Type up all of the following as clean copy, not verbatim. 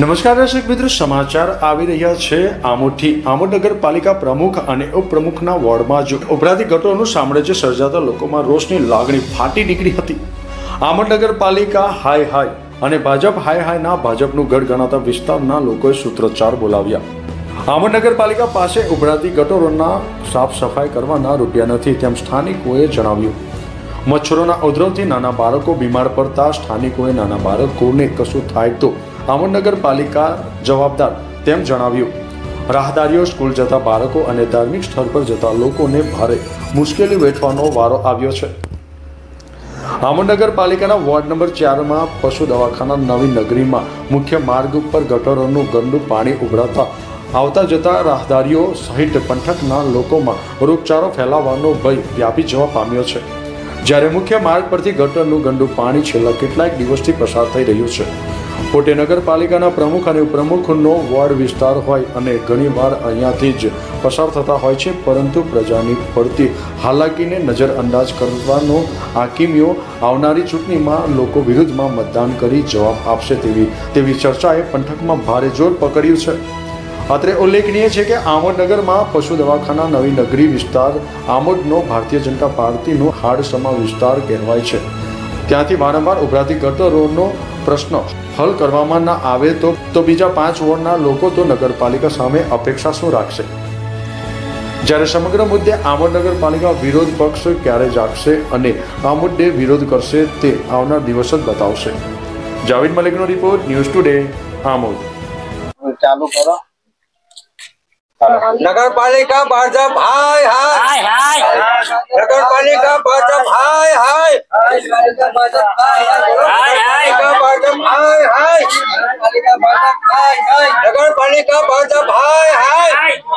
નમસ્કાર દર્શક મિત્રો, સમાચાર આવી રહ્યા છે આમોદથી। આમોદ નગરપાલિકા પ્રમુખ અને ઉપપ્રમુખના વોર્ડમાં જ ઉભરાતી ગટરોનું સામ્રાજ્ય સર્જાતા લોકોમાં રોષની લાગણી ફાટી નીકળી હતી। આમોદ નગરપાલિકા હાય હાય અને ભાજપ હાય હાયના ભાજપનું ગઢ ગણાતા વિસ્તારના લોકોએ સૂત્રોચ્ચાર બોલાવ્યા। આમોદ નગરપાલિકા પાસે ઉભરાતી ગટરોના સાફ સફાઈ કરવાના રૂપિયા નથી તેમ સ્થાનિકોએ જણાવ્યું। મચ્છરોના ઉદ્ભવથી નાના બાળકો બીમાર પડતા સ્થાનિકોએ નાના બાળકોને કશું થાય તો આમોદ નગરપાલિકા જવાબદાર તેમ જણાવ્યું। રાહદારીઓ, સ્કૂલ જતા બાળકો અને ધાર્મિક સ્થળ પર જતા લોકોને ભારે મુશ્કેલી વેઠવાનો વારો આવ્યો છે। આમોદ નગરપાલિકાના વોર્ડ નંબર 4માં પશુ દવાખાના નવી નગરીમાં મુખ્ય માર્ગ ઉપર ગટરોનું ગંદુ પાણી ઉભરાતા આવતા જતા રાહદારીઓ સહિત પંથકના લોકોમાં રોગચાળો ફેલાવાનો ભય વ્યાપી જવા પામ્યો છે। જ્યારે મુખ્ય માર્ગ પરથી ગટરનું ગંદુ પાણી છેલ્લા કેટલાક દિવસથી પસાર થઈ રહ્યું છે। પોતે નગરપાલિકાના પ્રમુખ અને ઉપપ્રમુખનો વોર્ડ વિસ્તાર હોય અને ઘણીવાર અહીંયાથી જ પસાર થતા હોય છે, પરંતુ પ્રજાની પડતી હાલાકીને નજરઅંદાજ કરવાનો હાકીમીઓ આવનારી ચૂંટણીમાં લોકો વિરુદ્ધમાં મતદાન કરી જવાબ આપશે તેવી ચર્ચાએ પંથકમાં ભારે જોર પકડ્યું છે। અત્રે ઉલ્લેખનીય છે કે આમોદ નગરમાં પશુ દવાખાના નવી નગરી વિસ્તાર આમોદનો ભારતીય જનતા પાર્ટીનો હાડસમા વિસ્તાર કહેવાય છે। ત્યાંથી વારંવાર ઉભરાતી ગટરોનો પ્રશ્ન હલ કરવામાં ના આવે તો બીજા 5 વોર્ડના લોકો તો નગરપાલિકા સામે અપેક્ષા શું રાખશે? જ્યારે સમગ્ર મુદ્દે આમોદ નગરપાલિકા વિરોધ પક્ષ ક્યારે જાગશે અને આ મુદ્દે વિરોધ કરશે તે આવનાર દિવસ જ બતાવશે। જાવેદ મલિકનો રિપોર્ટ, ન્યૂઝ ટુડે, આમોદ। ચાલુ કરો। नगरपालिका भाजप हाय हाय हाय नगरपालिका भाजप हाय हाय नगरपालिका भाजप हाय हाय भाजप हाय हाय नगरपालिका भाजप हाय हाय नगरपालिका भाजप हाय हाय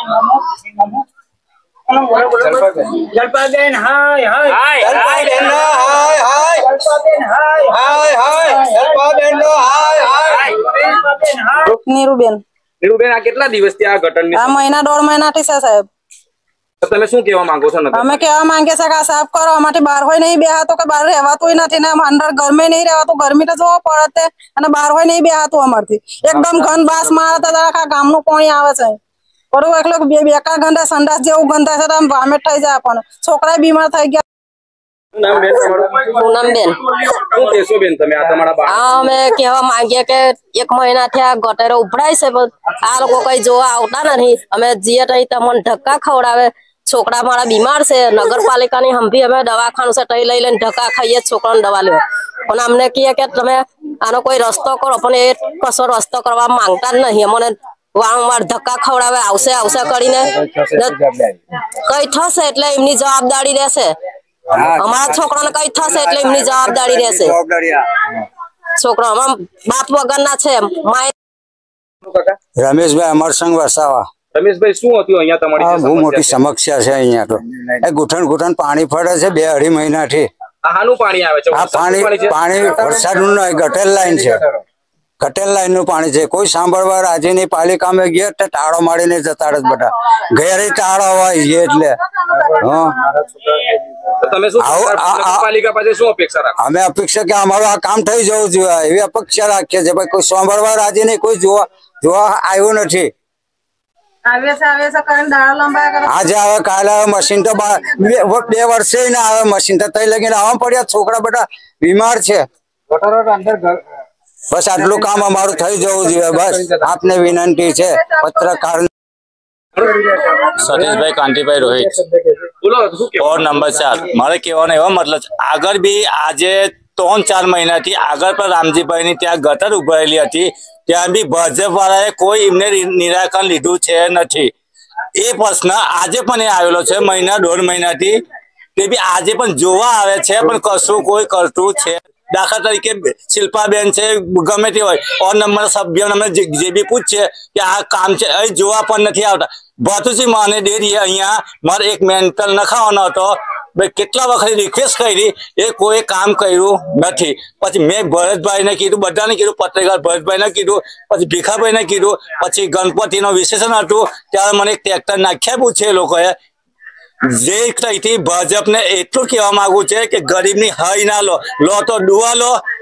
जलपाबेन हाय हाय जलपाबेन हाय हाय जलपाबेन हाय हाय हाय जलपाबेन हाय हाय નીરુબેન નીરુબેન, આ કેટલા દિવસથી આ ગટરની આ મહિના 1.5 મહિનાથી છે સાહેબ। તમે શું કહેવા માંગો છો? અમે કહેવા માંગે છે કે આ સાફ કરો, અમારથી બહાર હોય નહીં બેહાતો કે બહાર રહેવાતું નથી ને અંદર ગરમે નહીં રહેવાતું, ગરમી તો જોવો પડે અને બહાર હોય નહીં બેહાતું અમારથી એકદમ ઘન બાસ મારે તો આખા ગામનું પાણી આવે છે। બરોબર, એકલો બેકાર ગંદા સંડાસ જેવું ગંદા છે તો વામેટ થઈ જાય, પણ છોકરા બીમાર થઈ ગયા। પૂનમબેન, શું કહેશો બેન તમે? આ તમારા બાળક અમે કહેવા માંગીએ કે 1 મહિનાથી આ ગટરો ઉભરાય છે, પણ આ લોકો કઈ જોવા આવતા નથી। અમે જઈએ તો તમને ધક્કા ખવડાવે, છોકરા મારા બીમાર છે, નગરપાલિકાની હંભી અમે દવાખાનું છે તઈ લઈ લઈને ધક્કા ખાઈએ છોકરાને દવા લેવા, પણ અમને કહે કે તમે આનો કોઈ રસ્તો કરો, પણ એ કશો રસ્તો કરવા માંગતા જ નહીં। અમને વારંવાર ધક્કા ખવડાવે, આવશે કરીને કઈ થશે એટલે એમની જવાબદારી રહેશે। અમારા છોકરાને કઈ થશે એટલે એમની જવાબદારી રહેશે। છોકરા અમારા બાપ વગરના છે। રમેશભાઈ અમરસંગ વસાવા। રમેશભાઈ, શું હતું અહીંયા તમારી બહુ મોટી સમસ્યા છે અહીંયા તો। એ ઘૂંટણ પાણી પડે છે 2-2.5 મહિનાથી। આનું પાણી આવે છે? આ પાણી વરસાદનું નહીં, ગટર લાઈન છે, ગટર લાઈન નું પાણી છે। કોઈ સાંભળવા રાજી નહીં। પાલિકામાં ગયા તો તાળો મારીને જતા રહે બધા, ઘેરે તાળો હોય છે એટલે તમે શું નગરપાલિકા પાસે શું અપેક્ષા રાખો? અમે અપેક્ષા કે અમારું આ કામ થઈ જવું જોઈએ એવી અપેક્ષા રાખીએ છીએ। ભાઈ કોઈ સાંભળવા રાજી નહીં, કોઈ જોવા આવ્યું નથી। આજે આવે કાલે આવે મશીન તો 2 વર્ષે ના આવે મશીન તો તઈ લગીને આવવા પડ્યા, છોકરા બધા બીમાર છે। બસ આટલું કામ અમારું થઈ જવું જોઈએ, બસ આપને વિનંતી છે। પત્રકાર સતીશભાઈ કાંતિભાઈ રોહિત, વોર્ડ નંબર 4। મારે કહેવાનો એવો મતલબ છે, આગળ બી આજે 3-4 મહિનાથી આગળ પણ રામજીભાઈની ત્યાં ગટર ઉભરાયેલી હતી, ત્યાં બી ભાજપ વાળાએ કોઈ એમને નિરાકરણ લીધું છે નથી। એ પ્રશ્ન આજે પણ એ આવેલો છે 1.5 મહિનાથી, તે બી આજે પણ જોવા આવે છે, પણ કશું કોઈ કરતું છે। દાખલા તરીકે શિલ્પાબેન છે, ગમે તે હોય વોર્ડ નંબરના સભ્યો અમને જે બી પૂછશે કે આ કામ છે, અહીં જોવા પણ નથી આવતા। ભાતુજી માને ડેરીએ અહીંયા મારે એક મેન્ટલ નખાવાનો હતો, ભાઈ કેટલા વખત રિક્વેસ્ટ કરી, એ કોઈ કામ કર્યું નથી। પછી મેં ભરતભાઈને કીધું, બધાને કીધું, પત્રકાર ભરતભાઈને કીધું, પછી ભીખાભાઈને કીધું, પછી ગણપતિનો વિશેષણ હતું ત્યારે મને એક ટ્રેક્ટર નાખ્યા પૂછે એ લોકોએ। જે ભાજપને એટલું કહેવા માંગુ છે કે ગરીબની હાઈ ના લો તો ડુઆ લો